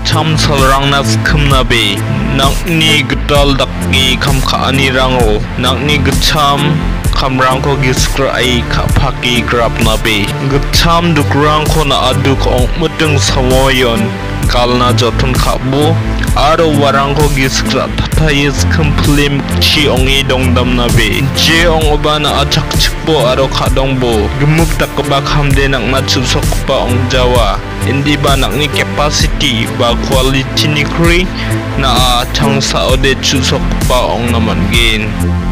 cham salrang na skum na be nakni gdal dakni kam kha ani rango nakni gcham kamrang ko giskra ai kha phaki grab na be gcham dukrang ko na aduk ong mutung samoyon kalna jotun khabu aro warang ko giskra thayis komplim chi ongi dongdam na be je ong obana achak chikbo aro khadong bo gumuk takba khamde nak na chusok pa ong jawa indi ba nakni capacity ba quality ni kri na changsa ode chusok pa ong naman gin